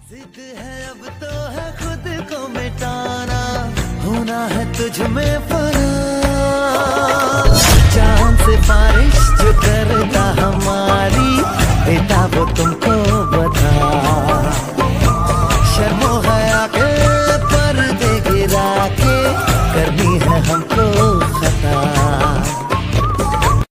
जिद है अब तो है खुद को मिटाना, होना है तुझ में फना, चांद से बारिश जो करता हमारी बेटा वो तुम